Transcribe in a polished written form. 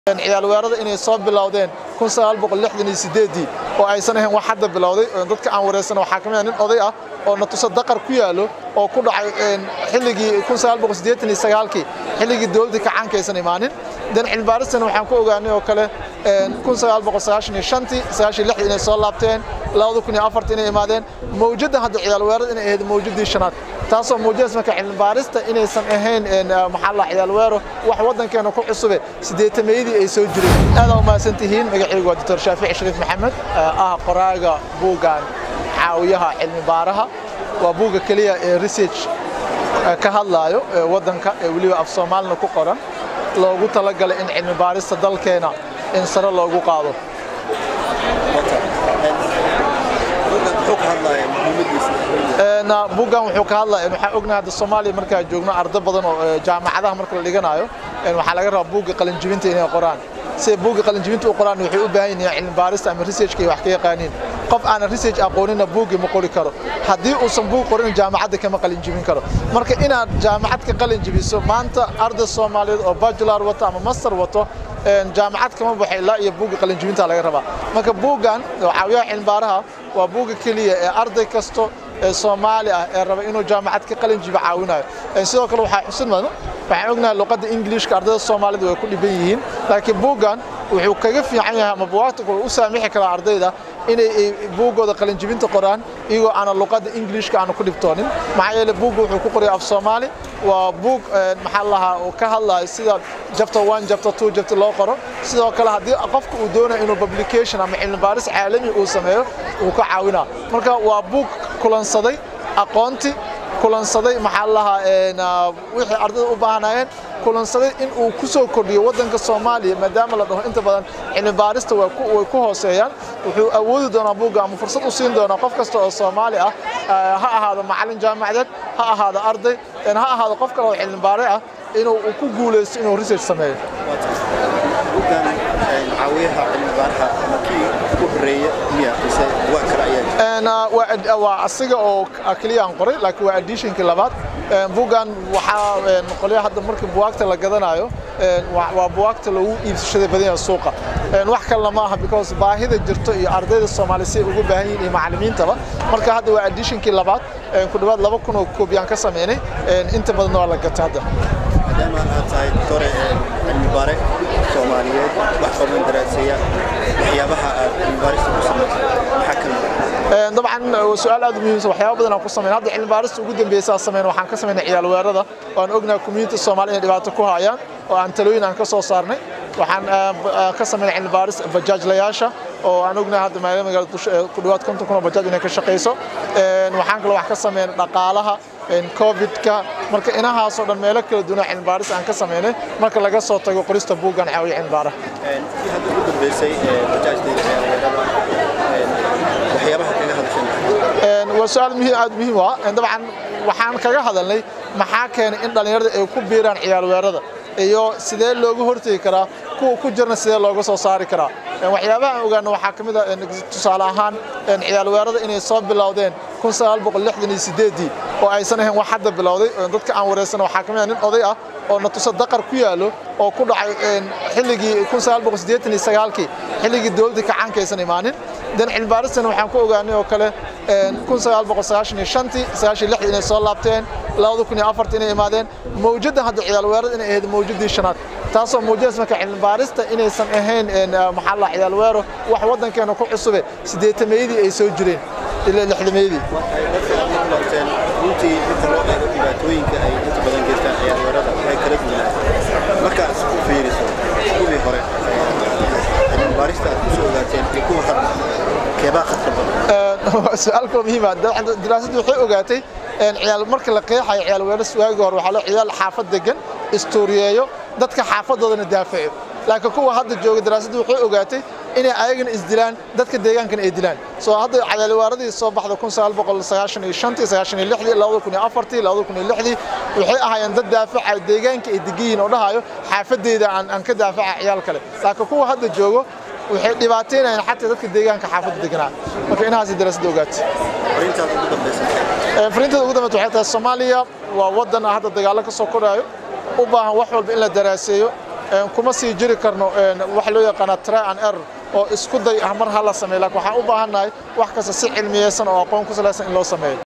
ciyaal weerarada inay soo bilowdeen 1968 oo aysan ahayn wax hadda bilowday dadka aan wareysano waxa kamid nin oday ah oo na tuso daqar ku yaalo oo ku dhacay xilligii 1989 xilligii dawladda ka cankaysan imaanin dan cilbaarisana waxaan ku ogaanay oo kale 1995 inay soo laabteen 2004 inay imaadeen mawjada hadda ciyaal weerarada inay ahayd mawjadii shanaad taasoo muujinaysa marka cilbaarista inaysan ahayn maxalla ciyaal weero wax wadankeena ku cusub 8meedii ay soo jireen aad u maasantihiin magacaygu waa Dr. Shaafici Shariif Maxamed qoraaga buugan caawiyaha cilmi baaraha waa buuga kaliya ee research ka hadlayo wadanka waliba af Soomaalina ku qoran loogu talagalay in cilmi baarista dalkeena in sare loogu qaado buugan wuxuu ka hadlayaa waxa ognahay Soomaaliya marka joogno arday badan oo jaamacadaha marka la dhiganayo waxa laga rabaa buuga qalin jibinta inay qoraan si buuga qalin jibinta u qoraan wuxuu u baahan yahay cilmi baarista ama research-ka wax ka yaqaaniin qof aan research aqoonina buuga ma qori karo hadii uu san buug qorin jaamacadda kama qalin jibin karo marka inaad jaamacad ka qalin jibiso maanta arday Soomaaliyeed oo bachelor wato ama master wato jaamacad kama baxay ilaa iyo buuga qalin jibinta laga rabaa marka buugan caawiyaha cilmi baaraha waa buuga kaliya ee arday kasto Soomaali ah ee raba inuu jaamacad ka qalin jibo caawinayo sidoo kale waxa xusid mudan waxaan ognahay luqadda Ingiriiska ardayda Soomaalidu way ku dhiban yihiin laakiin buugan wuxuu kaga fiican yahay ama buugaagta u saamixi kara ardayda inay buugooda qalin jibinta qoraan iyagoo aan luqadda Ingiriiska aan ku dhibtoonin maxaa yeelay buugu wuxuu ku qoray af Soomaali waa buug maxallaha oo ka hadlaya sida chapter 1 chapter 2 chapter loo qoro sidoo kale hadii qofku uu doonayo inuu publication ama cilmi baaris caalami uu sameeyo uu ka caawinaa marka waa buug kulansaday aqoonti kulansaday maxallaha wixii ardaydu u baahanayeen kulansaday in uu ku soo kordhiyo wadanka Soomaaliya maadaama la dhaho inta badan cilmi baarista way ku hooseeyaan wuxuu awoodi doonaa buuga ama fursad u siin doonaa qof kasta oo Soomaali ah ha ahaado macallin jaamacadeed ha ahaado arday ha ahaado qof kale oo cilmi baare ah inuu ku guuleysto inuu research sameeyo caawiyaha cilmi baaraha markii ku horeeyay miya mise waa kala ayay waa asiga oo kaliya aan qoray laakiin waa editionkii labaad buugan waxa qoliyaha hadda markii buugaagta la gadanayo waa buugaagta lagu iibsashada badan suuqa wax kale ma aha because baahida jirto iyo ardayda Soomaaliyeed ugu baahan yihiin iyo macallimiintaba marka hadda waa editionkii labaad ku dhawaad 2000 oo koobiyaan ka sameeyay inta badan waa la gatay hadda maadaama aad tahay doctor cilmi baare Soomaaliyeed wax qaban daraasaya waxyaabaha aad cilmi baarista ku sameeyay waxa kale طبعا سؤال aad muhiim ah waxyaabo badan aan ku sameeyay hadda cilmi baarista ugu dambeysay sameeyay waxaan ka sameeynay ciyaal weerarada oo aan ognahay community Soomaaliyeed dhibaato ku hayaan oo aan talooyin aan ka soo saarnay waxaan ka sameeynay cilmi baaris bajaajlayaasha oo aan ognahay hadda magaalada ku dhawaad 50 kun oo bajaaj inay ka shaqeyso waxaan kale wax ka sameeynay dhaqaalaha COVID-ka marka inahaas oo dhan meelo kala duwan cilmi baaris aan ka sameeynay marka laga soo tago qorista buugan caawiya cilmi baaraha hadda ugu dambeysay bajaajda waxyaabaha kaga hadashay وسؤال مهم طبعا waxaan kaga hadalnay maxaa keenay in dhalinyarada ay ku biiraan ciyaal weerarada iyo sidee loogu hortagi karaa kuwa ku jirna sidee looga soo saari karaa waxyaabaha aan ogaano waxa kamid ah tusaale ahaan ciyaal weerarada inay soo bilowdeen 1968 oo aysan ahayn wax hadda bilowday dadka aan wareysano waxa kamid nin oday ah oo na tuso daqar ku yaalo oo ku dhacay xilligii 1989 xilligii dawladda ka cankaysan imaanin dan cilbaarisana waxaan ku ogaanay oo kale 1995 inay soo laabteen 2004 inay imaadeen mawjada hadda ciyaal weerarada inay ahayd mawjadii shanaad taasoo muujinaysa marka cilbaarista inaysan ahayn maxalla ciyaal weero wax wadankeena ku cusub 8meedii ay soo jireen ilaa 6meedii runtii inta loo eego dhibaatooyinka ay inta badan geystaan ciyaal weerarada waxay kala duwan markaas u fiiriso kuwii hore cilmi baarista aad ku soo ogaateen iyo kuwa hadda keebaa khatar badan su'aal kale muhiim ah daraasadu waxay ogaatay ciyaal marka la qeexayo ciyaal weerar su'aagii hore waxa la ciyaal xaafad degan istooriyeeyo dadka xaafadoodana daafaco laakiin kuwa hadda jooga daraasadu waxay ogaatay inay ayagana isdilaan dadka deegaankana ay dilaan soo hadda ciyaal weeraradii soo baxda 1995 2004 2006 waxay ahaayeen dad daafaca deegaanka ay degiin oo dhahayo xaafadeeda aan ka daafaca ciyaal kale laakiin kuwa hadda joogo waxay dhibaateynayaan xataa dadka deegaanka xaafadda deganaa marka inahaas daraasad ogaatay fariinta ugu dambeysay waxay tahay Soomaaliya waa wadan hadda dagaal ka soo korayo u baahan wax walba in la daraaseeyo kuma sii jiri karno waxa loo yaqaan try and error oo isku day ah mar hala sameeyo laakiin waxaan u baahanahay wax kasta si cilmiyeysan oo aqoon ku saleysan in loo sameeyo